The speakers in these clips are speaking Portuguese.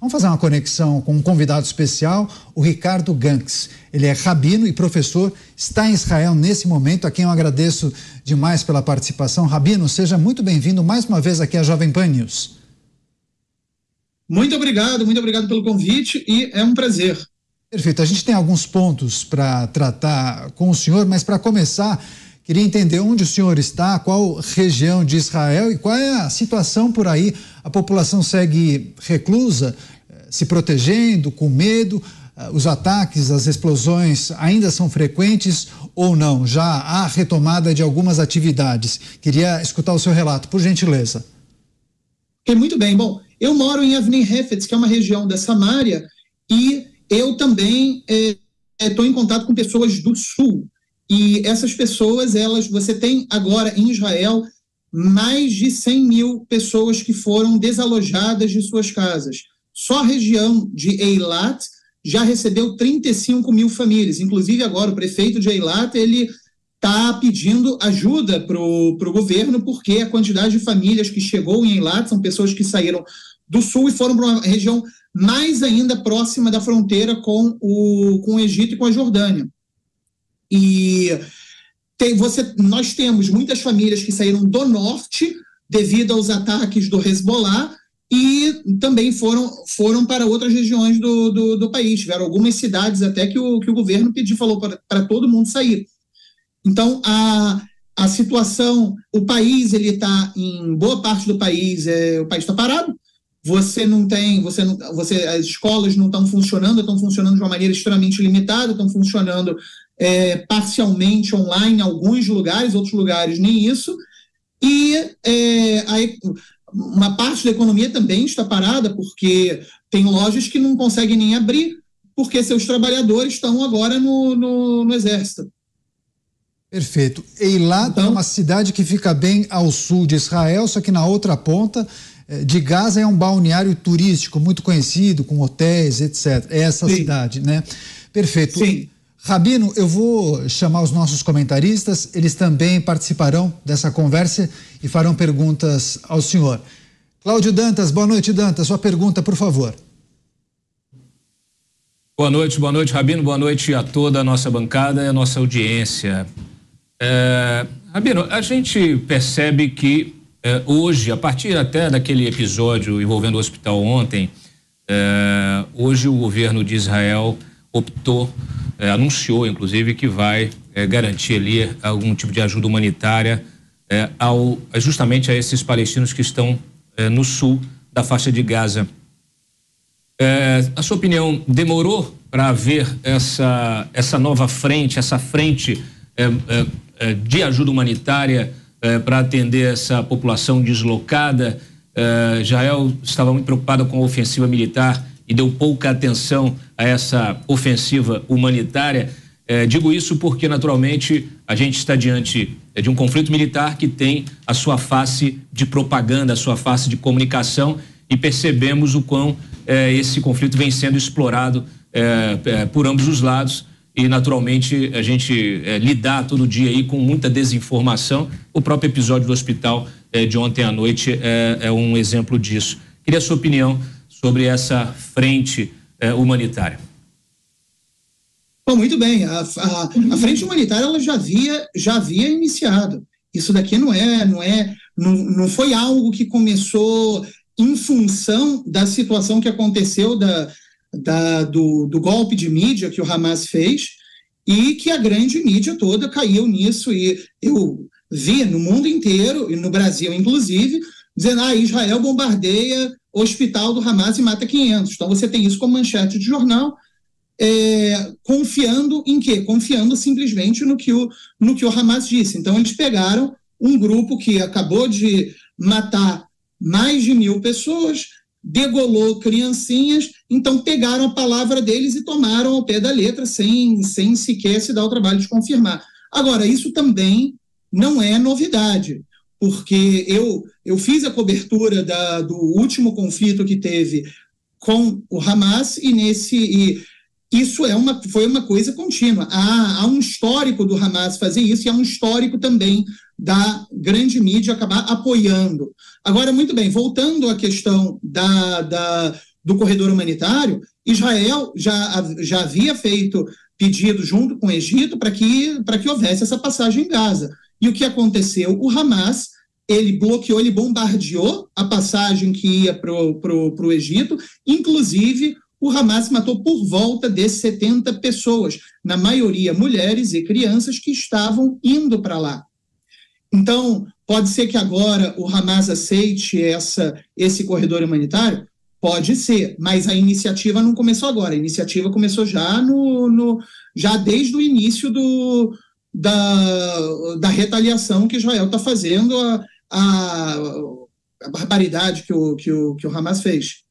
Vamos fazer uma conexão com um convidado especial, o Ricardo Ganks. Ele é rabino e professor, está em Israel nesse momento, a quem eu agradeço demais pela participação. Rabino, seja muito bem-vindo mais uma vez aqui à Jovem Pan News. Muito obrigado pelo convite e é um prazer. Perfeito, a gente tem alguns pontos para tratar com o senhor, mas para começar, queria entender onde o senhor está, qual região de Israel e qual é a situação por aí. A população segue reclusa, se protegendo, com medo? Os ataques, as explosões ainda são frequentes ou não? Já há retomada de algumas atividades. Queria escutar o seu relato, por gentileza. Muito bem. Bom, eu moro em Avnei Hefetz, que é uma região da Samária, e eu também estou em contato com pessoas do sul. E essas pessoas, você tem agora em Israel mais de 100 mil pessoas que foram desalojadas de suas casas. Só a região de Eilat já recebeu 35 mil famílias. Inclusive agora o prefeito de Eilat, ele está pedindo ajuda para o governo, porque a quantidade de famílias que chegou em Eilat são pessoas que saíram do sul e foram para uma região mais ainda próxima da fronteira com o Egito e com a Jordânia. E nós temos muitas famílias que saíram do norte devido aos ataques do Hezbollah e também foram para outras regiões do país. Tiveram algumas cidades até que o governo falou para todo mundo sair. Então, a situação, o país, ele está, em boa parte do país, o país está parado. As escolas não estão funcionando de uma maneira extremamente limitada, estão funcionando parcialmente online em alguns lugares, outros lugares nem isso, e uma parte da economia também está parada, porque tem lojas que não conseguem nem abrir, porque seus trabalhadores estão agora no exército. Perfeito. Eilat é uma cidade que fica bem ao sul de Israel, só que na outra ponta de Gaza é um balneário turístico muito conhecido, com hotéis, etc. É essa Sim. cidade, né? Perfeito. Sim. Rabino, eu vou chamar os nossos comentaristas, eles também participarão dessa conversa e farão perguntas ao senhor. Cláudio Dantas, boa noite, Dantas, sua pergunta, por favor. Boa noite, Rabino, boa noite a toda a nossa bancada e a nossa audiência. Rabino, a gente percebe que hoje, a partir até daquele episódio envolvendo o hospital ontem, hoje o governo de Israel optou, anunciou inclusive que vai garantir ali algum tipo de ajuda humanitária justamente a esses palestinos que estão no sul da faixa de Gaza. A sua opinião, demorou para haver essa nova frente, essa frente de ajuda humanitária para atender essa população deslocada? Israel estava muito preocupada com a ofensiva militar e deu pouca atenção a essa ofensiva humanitária. Digo isso porque, naturalmente, a gente está diante de um conflito militar que tem a sua face de propaganda, a sua face de comunicação, e percebemos o quão esse conflito vem sendo explorado por ambos os lados. E, naturalmente, a gente lidar todo dia aí com muita desinformação. O próprio episódio do hospital de ontem à noite é um exemplo disso. Queria a sua opinião sobre essa frente humanitária. Bom, muito bem. A frente humanitária ela já havia iniciado. Isso daqui não foi algo que começou em função da situação que aconteceu do golpe de mídia que o Hamas fez e que a grande mídia toda caiu nisso. E eu vi no mundo inteiro, e no Brasil inclusive, dizendo Israel bombardeia o hospital do Hamas e mata 500. Então você tem isso como manchete de jornal, confiando em quê? Confiando simplesmente no que o Hamas disse. Então eles pegaram um grupo que acabou de matar mais de 1.000 pessoas, degolou criancinhas, então pegaram a palavra deles e tomaram ao pé da letra sem sequer se dar o trabalho de confirmar. Agora, isso também não é novidade, porque eu fiz a cobertura do último conflito que teve com o Hamas e isso foi uma coisa contínua. Há um histórico do Hamas fazer isso e há um histórico também da grande mídia acabar apoiando. Agora, muito bem, voltando à questão do corredor humanitário, Israel já havia feito pedido junto com o Egito para que houvesse essa passagem em Gaza. E o que aconteceu? O Hamas, ele bloqueou, ele bombardeou a passagem que ia para o Egito, inclusive o Hamas matou por volta de 70 pessoas, na maioria mulheres e crianças que estavam indo para lá. Então, pode ser que agora o Hamas aceite esse corredor humanitário? Pode ser, mas a iniciativa não começou agora, a iniciativa começou já desde o início da retaliação que Israel está fazendo, a barbaridade que o Hamas fez.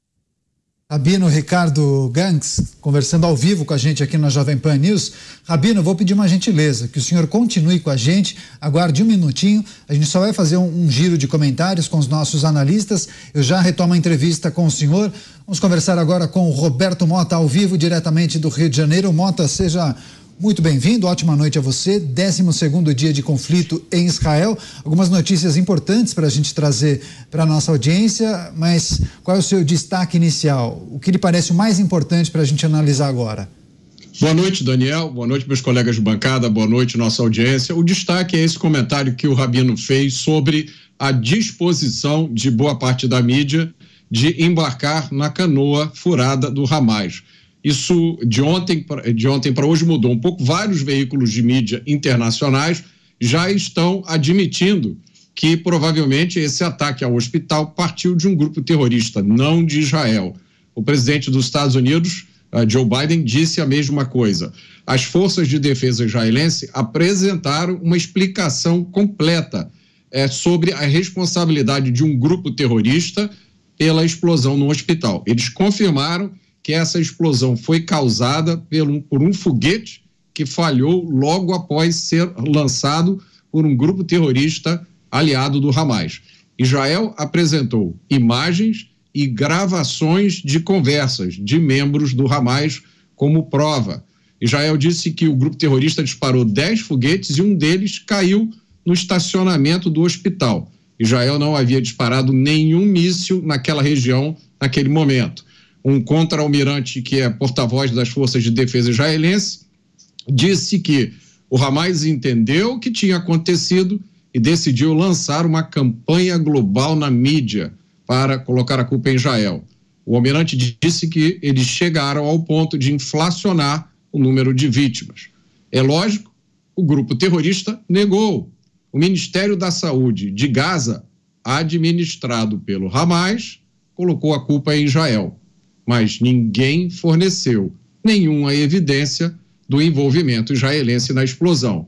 Rabino Ricardo Gangs, conversando ao vivo com a gente aqui na Jovem Pan News. Rabino, eu vou pedir uma gentileza, que o senhor continue com a gente, aguarde um minutinho, a gente só vai fazer um giro de comentários com os nossos analistas, eu já retomo a entrevista com o senhor. Vamos conversar agora com o Roberto Mota, ao vivo, diretamente do Rio de Janeiro. Mota, seja muito bem-vindo, ótima noite a você. 12º dia de conflito em Israel. Algumas notícias importantes para a gente trazer para a nossa audiência, mas qual é o seu destaque inicial? O que lhe parece o mais importante para a gente analisar agora? Boa noite, Daniel. Boa noite, meus colegas de bancada. Boa noite, nossa audiência. O destaque é esse comentário que o Rabino fez sobre a disposição de boa parte da mídia de embarcar na canoa furada do Hamas. Isso de ontem para hoje mudou um pouco. Vários veículos de mídia internacionais já estão admitindo que provavelmente esse ataque ao hospital partiu de um grupo terrorista, não de Israel. O presidente dos Estados Unidos, Joe Biden, disse a mesma coisa. As forças de defesa israelense apresentaram uma explicação completa sobre a responsabilidade de um grupo terrorista pela explosão no hospital. Eles confirmaram que essa explosão foi causada por um foguete que falhou logo após ser lançado por um grupo terrorista aliado do Hamas. Israel apresentou imagens e gravações de conversas de membros do Hamas como prova. Israel disse que o grupo terrorista disparou 10 foguetes e um deles caiu no estacionamento do hospital. Israel não havia disparado nenhum míssil naquela região naquele momento. Um contra-almirante que é porta-voz das forças de defesa israelense disse que o Hamas entendeu o que tinha acontecido e decidiu lançar uma campanha global na mídia para colocar a culpa em Israel. O almirante disse que eles chegaram ao ponto de inflacionar o número de vítimas. É lógico, o grupo terrorista negou. O Ministério da Saúde de Gaza, administrado pelo Hamas, colocou a culpa em Israel. Mas ninguém forneceu nenhuma evidência do envolvimento israelense na explosão.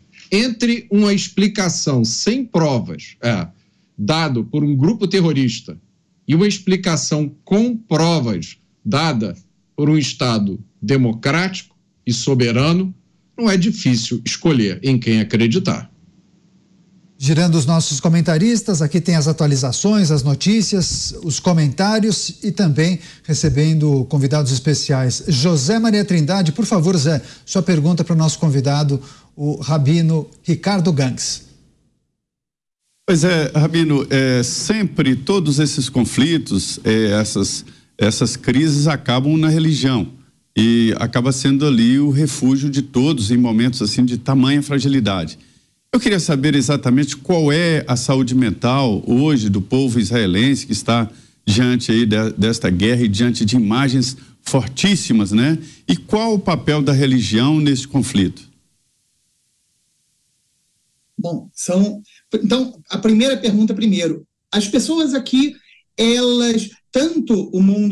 Entre uma explicação sem provas, dada por um grupo terrorista, e uma explicação com provas, dada por um Estado democrático e soberano, não é difícil escolher em quem acreditar. Girando os nossos comentaristas, aqui tem as atualizações, as notícias, os comentários e também recebendo convidados especiais. José Maria Trindade, por favor, Zé, sua pergunta para o nosso convidado, o Rabino Ricardo Gangs. Pois é, Rabino, sempre todos esses conflitos, essas crises acabam na religião e acaba sendo ali o refúgio de todos em momentos assim de tamanha fragilidade. Eu queria saber exatamente qual é a saúde mental hoje do povo israelense que está diante aí desta guerra e diante de imagens fortíssimas, né? E qual o papel da religião nesse conflito? Bom, então, a primeira pergunta primeiro. As pessoas aqui, elas, tanto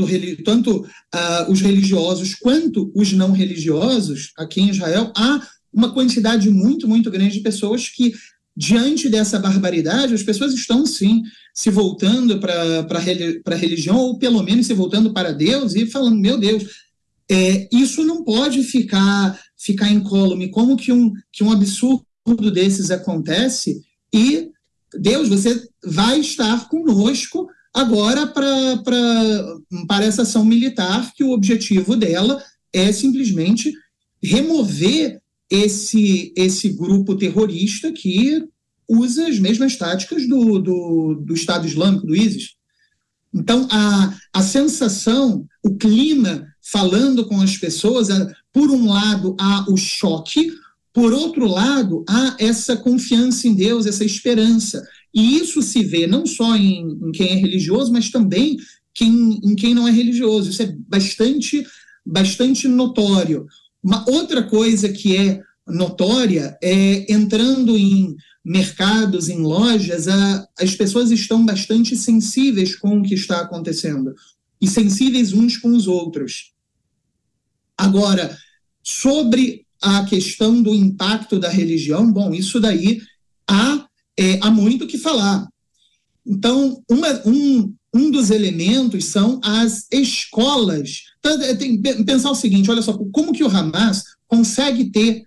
os religiosos quanto os não religiosos, aqui em Israel, há uma quantidade muito, muito grande de pessoas que, diante dessa barbaridade, as pessoas estão, sim, se voltando para a religião, ou pelo menos se voltando para Deus e falando, meu Deus, isso não pode ficar incólume. Como que um absurdo desses acontece? E, Deus, você vai estar conosco agora para essa ação militar, que o objetivo dela é simplesmente remover esse grupo terrorista que usa as mesmas táticas do Estado Islâmico, do ISIS. Então, a sensação, o clima, falando com as pessoas, por um lado, há o choque, por outro lado, há essa confiança em Deus, essa esperança. E isso se vê não só em quem é religioso, mas também em quem não é religioso. Isso é bastante notório. Uma outra coisa que é notória é, entrando em mercados, em lojas, as pessoas estão bastante sensíveis com o que está acontecendo e sensíveis uns com os outros. Agora, sobre a questão do impacto da religião, bom, isso daí há muito o que falar. Então, um dos elementos são as escolas. Tem que pensar o seguinte, olha só, como que o Hamas consegue ter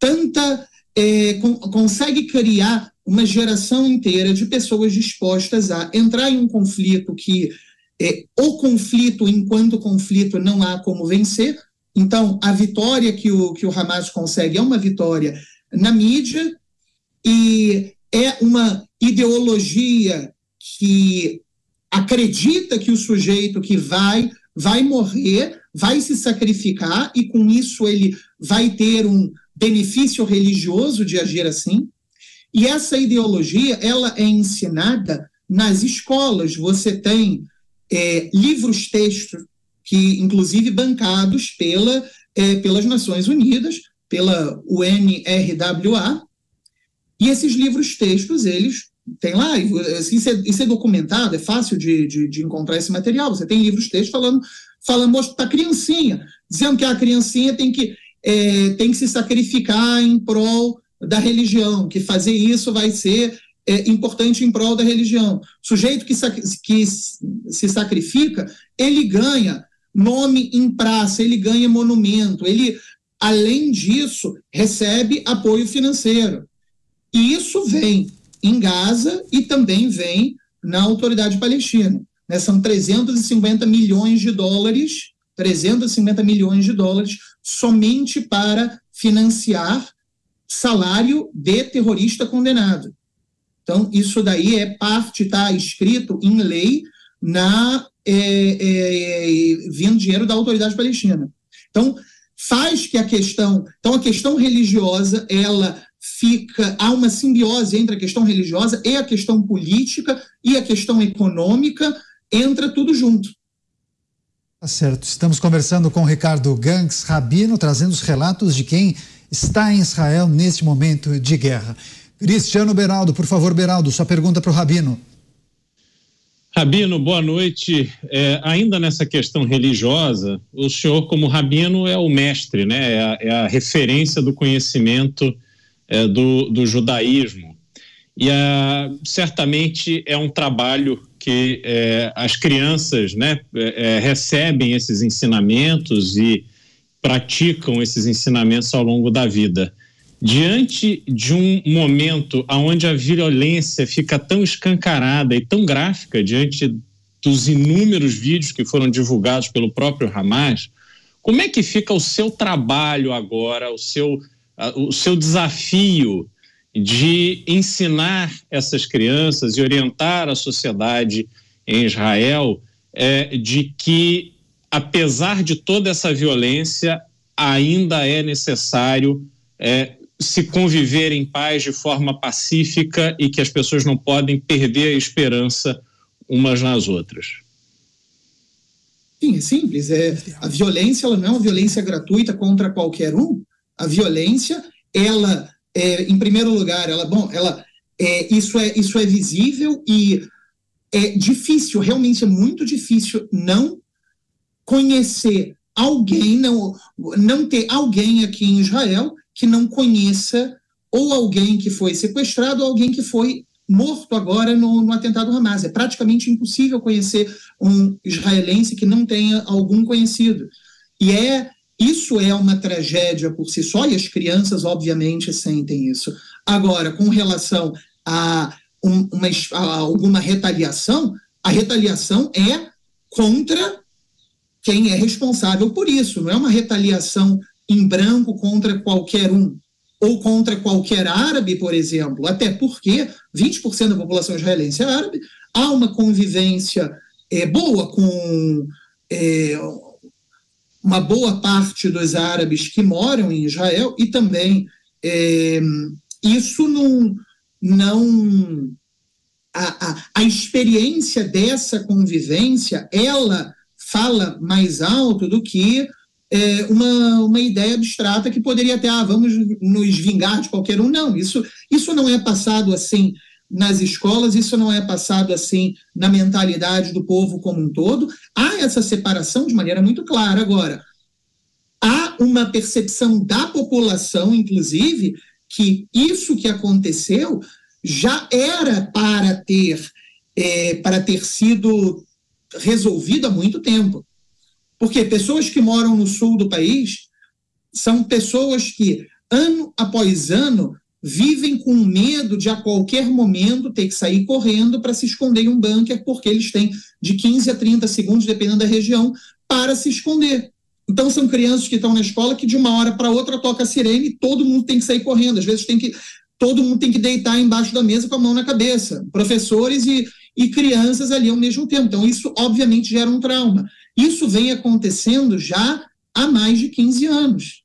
consegue criar uma geração inteira de pessoas dispostas a entrar em um conflito que o conflito, enquanto conflito, não há como vencer. Então, a vitória que o Hamas consegue é uma vitória na mídia e é uma ideologia que acredita que o sujeito que vai morrer, vai se sacrificar e com isso ele vai ter um benefício religioso de agir assim. E essa ideologia, ela é ensinada nas escolas. Você tem livros textos que, inclusive, bancados pelas Nações Unidas, pela UNRWA, e esses livros textos, eles têm lá, isso é documentado, é fácil de encontrar esse material. Você tem livros textos falando para a criancinha, dizendo que a criancinha tem que se sacrificar em prol da religião, que fazer isso vai ser importante em prol da religião. O sujeito que se sacrifica, ele ganha nome em praça, ele ganha monumento, ele, além disso, recebe apoio financeiro. E isso vem em Gaza e também vem na Autoridade Palestina. Né? São 350 milhões de dólares somente para financiar salário de terrorista condenado. Então, isso daí está escrito em lei vindo dinheiro da Autoridade Palestina. Então, a questão religiosa, há uma simbiose entre a questão religiosa e a questão política e a questão econômica, entra tudo junto. Tá certo. Estamos conversando com o Ricardo Gangs, rabino, trazendo os relatos de quem está em Israel neste momento de guerra. Cristiano Beraldo, por favor, Beraldo, sua pergunta para o rabino. Rabino, boa noite. Ainda nessa questão religiosa, o senhor, como rabino, é o mestre, né? É a referência do conhecimento do judaísmo. E certamente é um trabalho que as crianças, né, recebem esses ensinamentos e praticam esses ensinamentos ao longo da vida. Diante de um momento onde a violência fica tão escancarada e tão gráfica, diante dos inúmeros vídeos que foram divulgados pelo próprio Hamas, como é que fica o seu trabalho agora, o seu desafio de ensinar essas crianças e orientar a sociedade em Israel de que, apesar de toda essa violência, ainda é necessário se conviver em paz de forma pacífica e que as pessoas não podem perder a esperança umas nas outras? Sim, é simples. A violência, ela não é uma violência gratuita contra qualquer um. A violência, ela, em primeiro lugar, isso é visível e é difícil, realmente é muito difícil não conhecer alguém, não ter alguém aqui em Israel que não conheça ou alguém que foi sequestrado ou alguém que foi morto agora no atentado Hamas. É praticamente impossível conhecer um israelense que não tenha algum conhecido. E isso é uma tragédia por si só, e as crianças, obviamente, sentem isso. Agora, com relação a alguma retaliação, a retaliação é contra quem é responsável por isso. Não é uma retaliação em branco contra qualquer um, ou contra qualquer árabe, por exemplo, até porque 20% da população israelense é árabe, há uma convivência boa com uma boa parte dos árabes que moram em Israel, e também isso a experiência dessa convivência, ela fala mais alto do que uma ideia abstrata que poderia até, vamos nos vingar de qualquer um. Não, isso não é passado assim nas escolas, isso não é passado assim na mentalidade do povo como um todo. Há essa separação de maneira muito clara. Agora, há uma percepção da população, inclusive, que isso que aconteceu já era para ter sido resolvido há muito tempo. Porque pessoas que moram no sul do país são pessoas que, ano após ano, vivem com medo de a qualquer momento ter que sair correndo para se esconder em um bunker, porque eles têm de 15 a 30 segundos, dependendo da região, para se esconder. Então são crianças que estão na escola que de uma hora para outra toca a sirene e todo mundo tem que sair correndo. Às vezes todo mundo tem que deitar embaixo da mesa com a mão na cabeça. Professores e crianças ali ao mesmo tempo. Então isso obviamente gera um trauma. Isso vem acontecendo já há mais de 15 anos.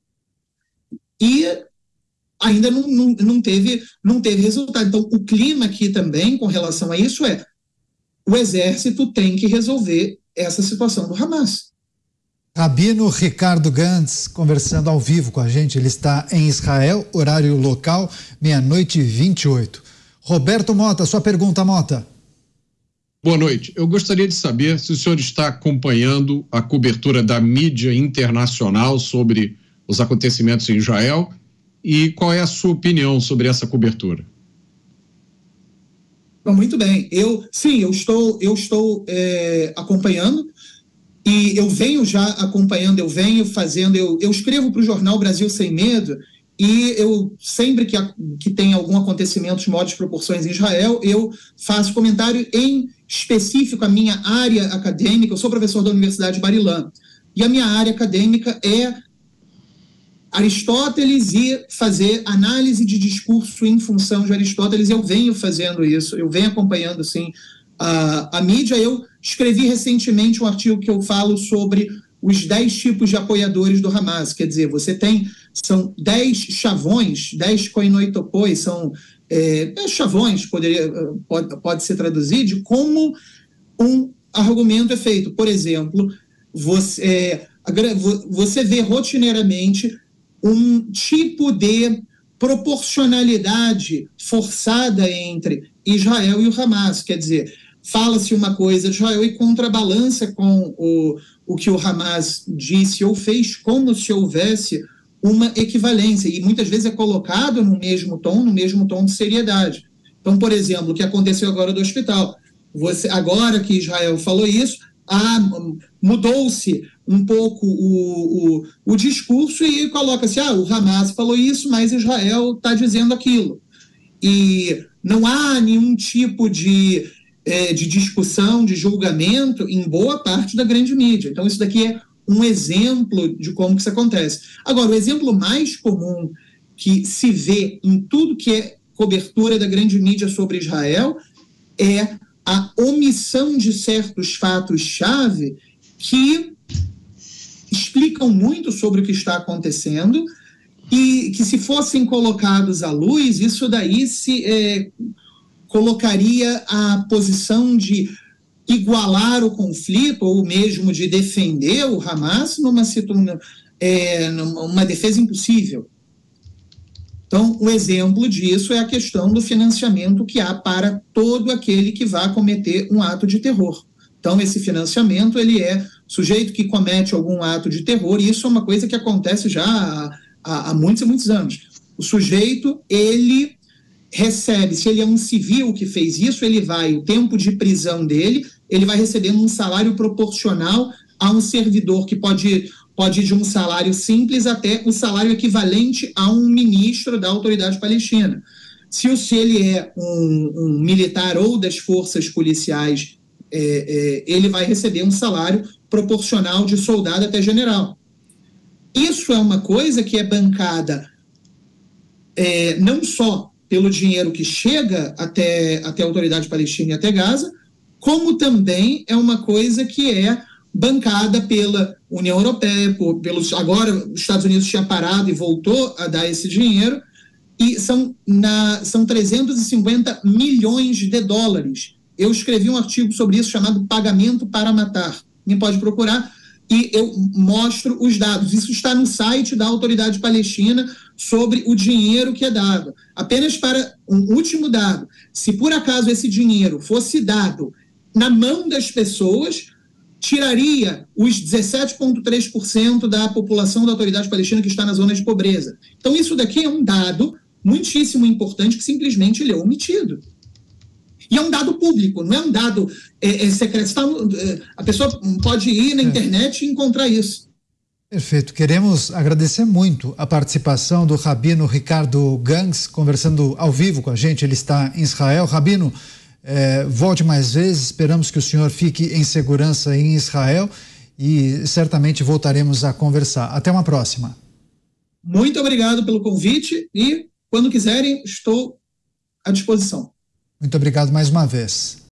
E ainda não teve resultado. Então, o clima aqui também, com relação a isso, o exército tem que resolver essa situação do Hamas. Rabino Ricardo Gantz, conversando ao vivo com a gente, ele está em Israel, horário local, 00:28. Roberto Mota, sua pergunta, Mota. Boa noite. Eu gostaria de saber se o senhor está acompanhando a cobertura da mídia internacional sobre os acontecimentos em Israel e qual é a sua opinião sobre essa cobertura. Muito bem. Eu estou acompanhando e eu venho já acompanhando, eu venho fazendo, eu escrevo para o jornal Brasil Sem Medo e eu sempre que tem algum acontecimento de maiores proporções em Israel, eu faço comentário em específico a minha área acadêmica. Eu sou professor da Universidade de Bar-Ilan e a minha área acadêmica é Aristóteles e fazer análise de discurso em função de Aristóteles. Eu venho fazendo isso, eu venho acompanhando assim a mídia. Eu escrevi recentemente um artigo que eu falo sobre os 10 tipos de apoiadores do Hamas. Quer dizer, são 10 chavões, 10 koinoitopoi, são 10 chavões, pode ser traduzido, de como um argumento é feito. Por exemplo, você vê rotineiramente um tipo de proporcionalidade forçada entre Israel e o Hamas. Quer dizer, fala-se uma coisa de Israel e contrabalança com o que o Hamas disse ou fez, como se houvesse uma equivalência, e muitas vezes é colocado no mesmo tom de seriedade. Então, por exemplo, o que aconteceu agora do hospital, agora que Israel falou isso, mudou-se um pouco o discurso e coloca-se, o Hamas falou isso, mas Israel está dizendo aquilo. E não há nenhum tipo de discussão, de julgamento em boa parte da grande mídia. Então, isso daqui é um exemplo de como que isso acontece. Agora, o exemplo mais comum que se vê em tudo que é cobertura da grande mídia sobre Israel é a omissão de certos fatos-chave que explicam muito sobre o que está acontecendo e que, se fossem colocados à luz, isso daí colocaria a posição de igualar o conflito ou mesmo de defender o Hamas numa defesa impossível. Então, o exemplo disso é a questão do financiamento que há para todo aquele que vá cometer um ato de terror. Então, esse financiamento, ele é sujeito que comete algum ato de terror, e isso é uma coisa que acontece já há muitos e muitos anos. O sujeito, ele recebe, se ele é um civil que fez isso, o tempo de prisão dele, ele vai recebendo um salário proporcional a um servidor que pode ir de um salário simples até o salário equivalente a um ministro da autoridade palestina. Se ele é um militar ou das forças policiais, ele vai receber um salário proporcional de soldado até general. Isso é uma coisa que é bancada não só pelo dinheiro que chega até a autoridade palestina e até Gaza, como também é uma coisa que é bancada pela União Europeia, agora os Estados Unidos tinha parado e voltou a dar esse dinheiro, e são 350 milhões de dólares. Eu escrevi um artigo sobre isso chamado Pagamento para Matar. Quem pode procurar, e eu mostro os dados. Isso está no site da Autoridade Palestina sobre o dinheiro que é dado. Apenas para um último dado, se por acaso esse dinheiro fosse dado na mão das pessoas, tiraria os 17,3% da população da Autoridade Palestina que está na zona de pobreza. Então isso daqui é um dado muitíssimo importante que simplesmente ele é omitido. E é um dado público, não é um dado secreto. A pessoa pode ir na internet e encontrar isso. Perfeito. Queremos agradecer muito a participação do Rabino Ricardo Ganz, conversando ao vivo com a gente. Ele está em Israel. Rabino, volte mais vezes. Esperamos que o senhor fique em segurança em Israel e certamente voltaremos a conversar. Até uma próxima. Muito obrigado pelo convite e, quando quiserem, estou à disposição. Muito obrigado mais uma vez.